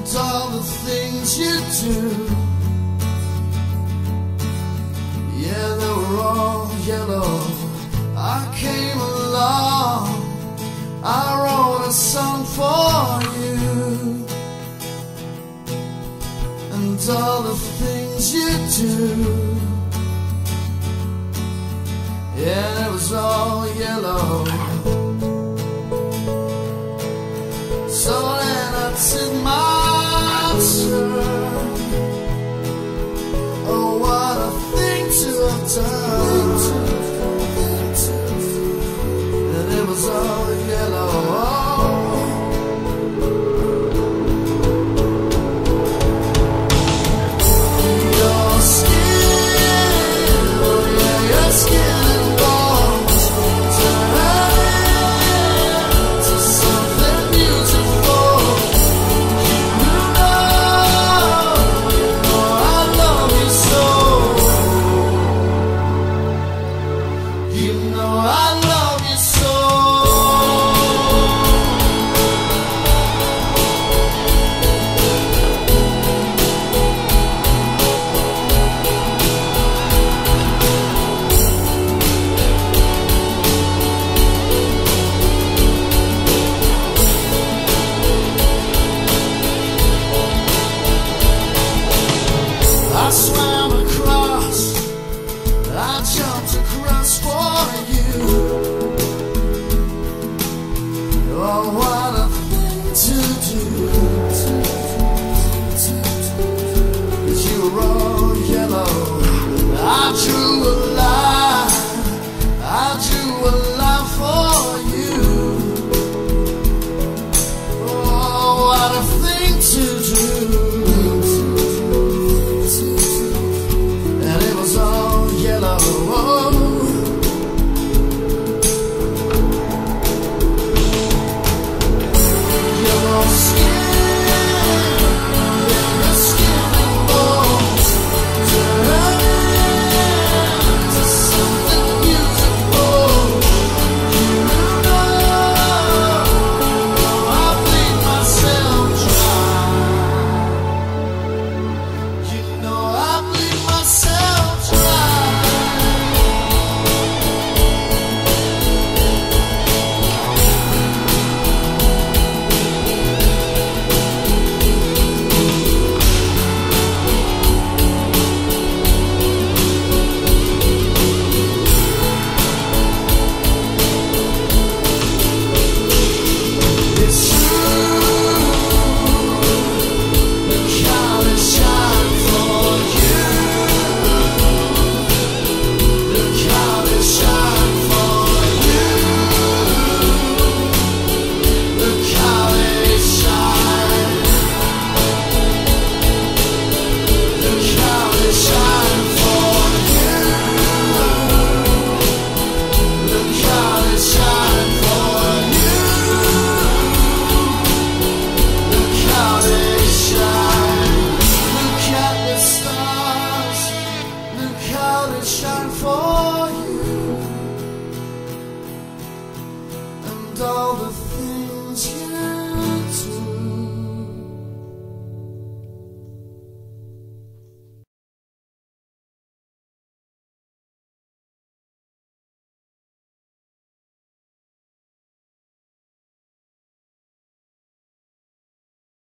all the things you do, yeah, they were all yellow. I came along, I wrote a song for you, and all the things you do, yeah, it was all yellow. So then I took my turn. Oh, what a thing to have done. And it was all yellow. Your skin, oh yeah, your skin and bones turn into something beautiful. You know I love you so. You know I love you so. I swam across, I jumped across for you. Oh, what a thing to do. 'Cause you were all yellow. I drew a line, I drew a line for you. Oh, what a thing to do. And it was all yellow. Your skin, your skin and bones turn into something beautiful. You know I bleed myself dry. You know I bleed myself dry. It's true, look how they shine for you. Look how they shine for you. Look how they shine. Look how they shine for you. Look how they shine for you. Look how they shine. Look at the stars. Look how they shine for you. And all